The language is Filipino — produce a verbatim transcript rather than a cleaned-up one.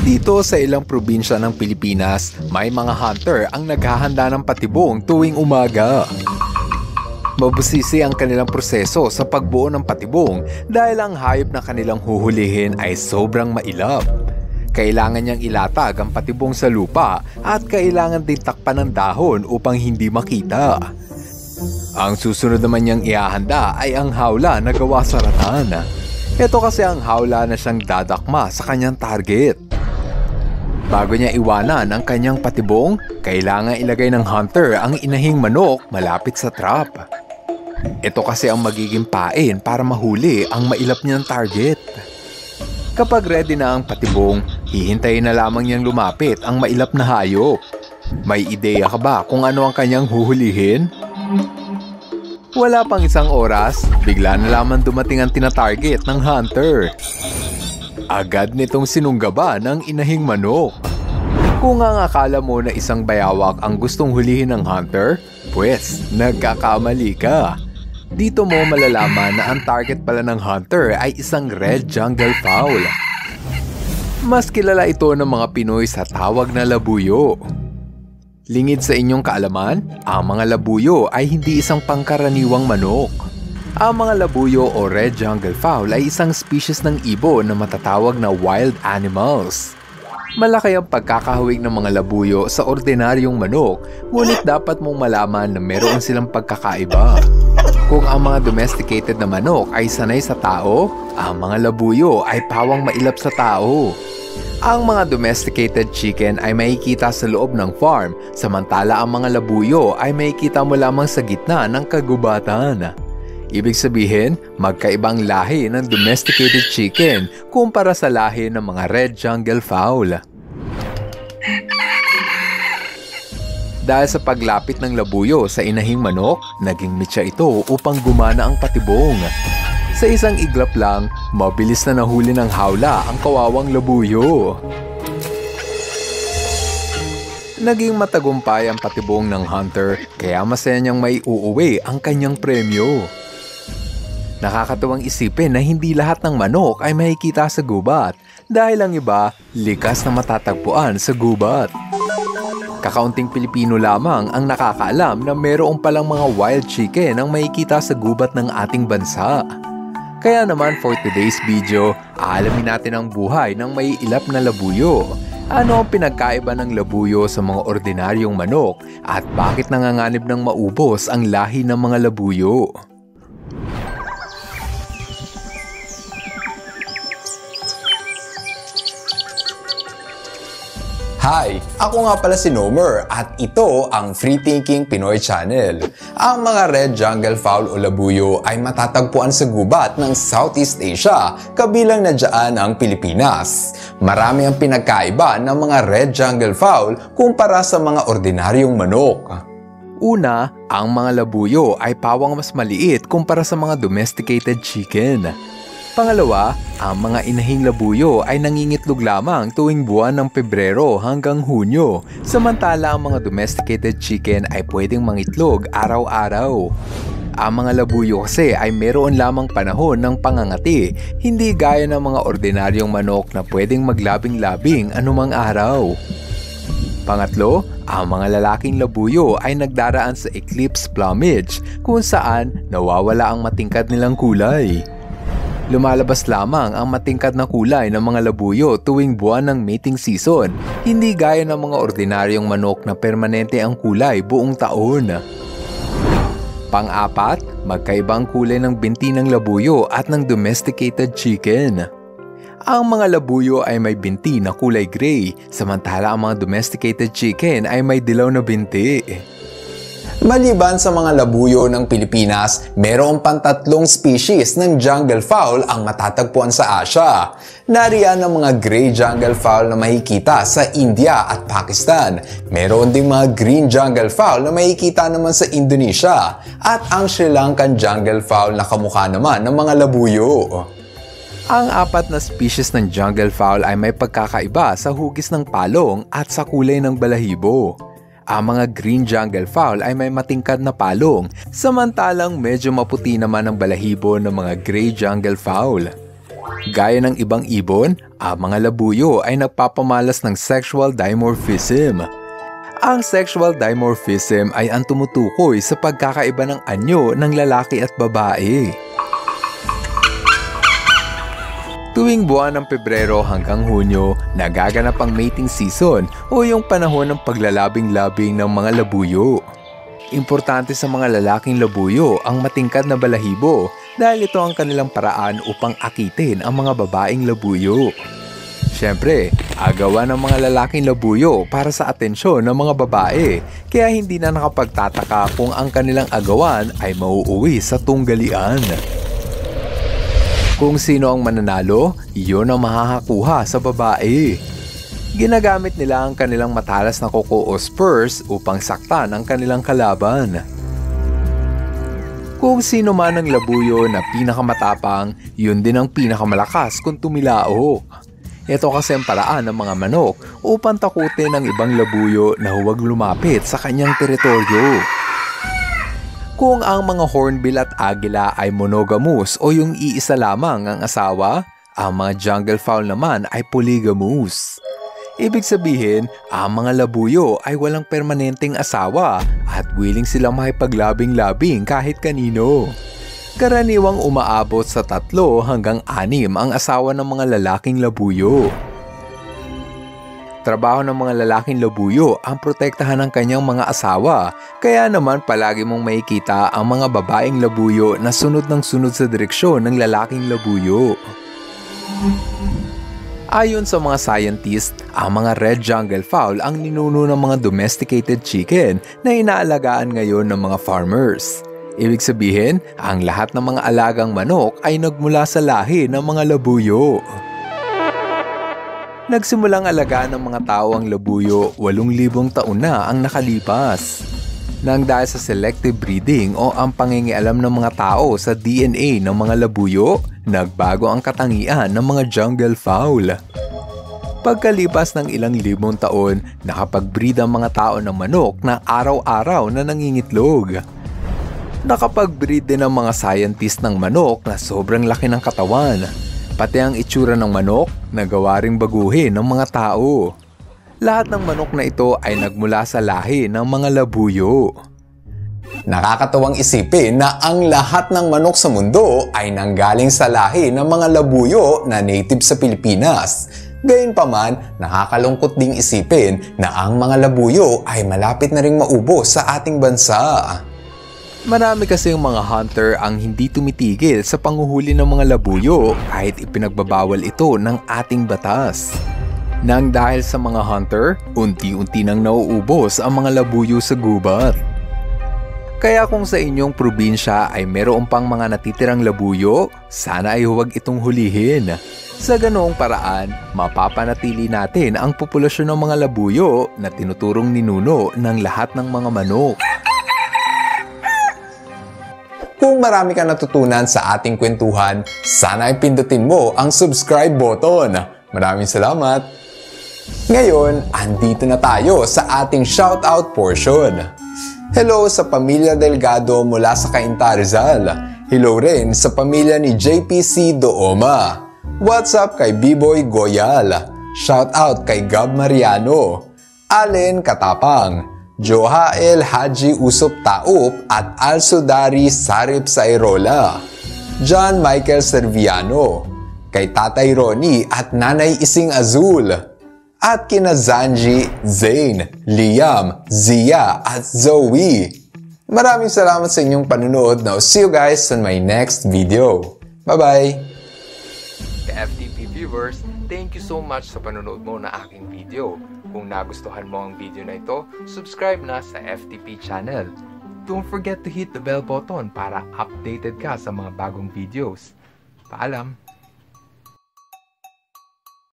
Dito sa ilang probinsya ng Pilipinas, may mga hunter ang naghahanda ng patibong tuwing umaga. Mabusisi ang kanilang proseso sa pagbuo ng patibong dahil ang hayop na kanilang huhulihin ay sobrang mailap. Kailangan niyang ilatag ang patibong sa lupa at kailangan din takpan ng dahon upang hindi makita. Ang susunod naman niyang ihahanda ay ang hawla na gawa sa ratan. Ito kasi ang hawla na siyang dadakma sa kanyang target. Bago niya iwanan ang kanyang patibong, kailangan ilagay ng hunter ang inahing manok malapit sa trap. Ito kasi ang magiging pain para mahuli ang mailap niyang target. Kapag ready na ang patibong, hihintayin na lamang niyang lumapit ang mailap na hayop. May ideya ka ba kung ano ang kanyang huhulihin? Wala pang isang oras, bigla na lamang dumating ang tina-target ng hunter. Agad nitong sinunggaban ang inahing manok. Kung ang akala mo na isang bayawak ang gustong hulihin ng hunter, pues nagkakamali ka. Dito mo malalaman na ang target pala ng hunter ay isang red jungle fowl. Mas kilala ito ng mga Pinoy sa tawag na labuyo. Lingid sa inyong kaalaman, ang mga labuyo ay hindi isang pangkaraniwang manok. Ang mga labuyo o red jungle fowl ay isang species ng ibon na matatawag na wild animals. Malaki ang pagkakahawig ng mga labuyo sa ordinaryong manok, ngunit dapat mong malaman na meron silang pagkakaiba. Kung ang mga domesticated na manok ay sanay sa tao, ang mga labuyo ay pawang mailap sa tao. Ang mga domesticated chicken ay makikita sa loob ng farm, samantala ang mga labuyo ay makikita mo lamang sa gitna ng kagubatan. Ibig sabihin, magkaibang lahi ng domesticated chicken kumpara sa lahi ng mga red jungle fowl. Dahil sa paglapit ng labuyo sa inahing manok, naging mitsa ito upang gumana ang patibong. Sa isang iglap lang, mabilis na nahuli ng hawla ang kawawang labuyo. Naging matagumpay ang patibong ng hunter, kaya masaya niyang may uuwi ang kanyang premyo. Nakakatuwang isipin na hindi lahat ng manok ay makikita sa gubat dahil ang iba likas na matatagpuan sa gubat. Kakaunting Pilipino lamang ang nakakaalam na mayroon palang mga wild chicken ang makikita sa gubat ng ating bansa. Kaya naman for today's video, aalamin natin ang buhay ng may ilap na labuyo. Ano ang pinagkaiba ng labuyo sa mga ordinaryong manok at bakit nanganganib ng maubos ang lahi ng mga labuyo? Hi! Ako nga pala si Nomer at ito ang Free Thinking Pinoy Channel. Ang mga red jungle fowl o labuyo ay matatagpuan sa gubat ng Southeast Asia, kabilang na dyan ang Pilipinas. Marami ang pinagkaiba ng mga red jungle fowl kumpara sa mga ordinaryong manok. Una, ang mga labuyo ay pawang mas maliit kumpara sa mga domesticated chicken. Pangalawa, ang mga inahing labuyo ay nangingitlog lamang tuwing buwan ng Pebrero hanggang Hunyo, samantala ang mga domesticated chicken ay pwedeng mangitlog araw-araw. Ang mga labuyo kasi ay meron lamang panahon ng pangangati, hindi gaya ng mga ordinaryong manok na pwedeng maglabing-labing anumang araw. Pangatlo, ang mga lalaking labuyo ay nagdaraan sa eclipse plumage kung saan nawawala ang matingkad nilang kulay. Lumalabas lamang ang matingkad na kulay ng mga labuyo tuwing buwan ng mating season, hindi gaya ng mga ordinaryong manok na permanente ang kulay buong taon. Pang-apat, magkaibang kulay ng binti ng labuyo at ng domesticated chicken. Ang mga labuyo ay may binti na kulay gray, samantala ang mga domesticated chicken ay may dilaw na binti. Maliban sa mga labuyo ng Pilipinas, mayroon pang tatlong species ng jungle fowl ang matatagpuan sa Asia. Nariyan ang mga gray jungle fowl na makikita sa India at Pakistan. Mayroon ding mga green jungle fowl na makikita naman sa Indonesia. At ang Sri Lankan jungle fowl na kamukha naman ng mga labuyo. Ang apat na species ng jungle fowl ay may pagkakaiba sa hugis ng palong at sa kulay ng balahibo. Ang mga green jungle fowl ay may matingkad na palong, samantalang medyo maputi naman ang balahibo ng mga gray jungle fowl. Gaya ng ibang ibon, ang mga labuyo ay nagpapamalas ng sexual dimorphism. Ang sexual dimorphism ay ang tumutukoy sa pagkakaiba ng anyo ng lalaki at babae. Tuwing buwan ng Pebrero hanggang Hunyo, nagaganap ang mating season o yung panahon ng paglalabing-labing ng mga labuyo. Importante sa mga lalaking labuyo ang matingkad na balahibo dahil ito ang kanilang paraan upang akitin ang mga babaeng labuyo. Siyempre, agawan ng mga lalaking labuyo para sa atensyon ng mga babae, kaya hindi na nakapagtataka kung ang kanilang agawan ay mauuwi sa tunggalian. Kung sino ang mananalo, iyon ang makakakuha sa babae. Ginagamit nila ang kanilang matalas na kuko o spurs upang saktan ang kanilang kalaban. Kung sino man ang labuyo na pinakamatapang, yun din ang pinakamalakas kung tumilao. Ito kasi ang paraan ng mga manok upang takutin ang ibang labuyo na huwag lumapit sa kanyang teritoryo. Kung ang mga hornbill at agila ay monogamous o yung iisa lamang ang asawa, ang mga jungle fowl naman ay polygamous. Ibig sabihin, ang mga labuyo ay walang permanenteng asawa at willing silang makipaglabing-labing kahit kanino. Karaniwang umaabot sa tatlo hanggang anim ang asawa ng mga lalaking labuyo. Trabaho ng mga lalaking labuyo ang protektahan ng kanyang mga asawa, kaya naman palagi mong makikita ang mga babaeng labuyo na sunod ng sunod sa direksyon ng lalaking labuyo. Ayon sa mga scientist, ang mga red jungle fowl ang ninuno ng mga domesticated chicken na inaalagaan ngayon ng mga farmers. Ibig sabihin, ang lahat ng mga alagang manok ay nagmula sa lahi ng mga labuyo. Nagsimulang alagaan ng mga tao ang labuyo walong libong taon na ang nakalipas. Nang dahil sa selective breeding o ang pangingialam ng mga tao sa D N A ng mga labuyo, nagbago ang katangian ng mga jungle fowl. Pagkalipas ng ilang libong taon, nakapag-breed ang mga tao ng manok na araw-araw na nangingitlog. Nakapag-breed din ang mga scientist ng manok na sobrang laki ng katawan. Pati ang itsura ng manok, nagawa ring baguhin ng mga tao. Lahat ng manok na ito ay nagmula sa lahi ng mga labuyo. Nakakatawang isipin na ang lahat ng manok sa mundo ay nanggaling sa lahi ng mga labuyo na native sa Pilipinas. Gayunpaman, nakakalungkot ding isipin na ang mga labuyo ay malapit na ring maubos sa ating bansa. Marami kasi yung mga hunter ang hindi tumitigil sa panghuhuli ng mga labuyo kahit ipinagbabawal ito ng ating batas. Nang dahil sa mga hunter, unti-unti nang nauubos ang mga labuyo sa gubat. Kaya kung sa inyong probinsya ay meron pang mga natitirang labuyo, sana ay huwag itong hulihin. Sa ganoong paraan, mapapanatili natin ang populasyon ng mga labuyo na tinuturong ninuno ng lahat ng mga manok. Kung marami ka natutunan sa ating kwentuhan, sana ay pindutin mo ang subscribe button. Maraming salamat! Ngayon, andito na tayo sa ating shoutout portion. Hello sa pamilya Delgado mula sa Cainta, Rizal. Hello rin sa pamilya ni J P C Dooma. What's up kay B-Boy Goyal? Shoutout kay Gab Mariano. Allen Katapang. Johael Haji Usop Taup at Alsudari Sarip Sairola. John Michael Serviano. Kay Tatay Ronnie at Nanay Ising Azul. At kina Zanji, Zane, Liam, Zia at Zoe. Maraming salamat sa inyong panunood. Now see you guys on my next video. Bye-bye! Ka-F T P viewers, thank you so much sa panonood mo na aking video. Kung nagustuhan mo ang video na ito, subscribe na sa F T P channel. Don't forget to hit the bell button para updated ka sa mga bagong videos. Paalam!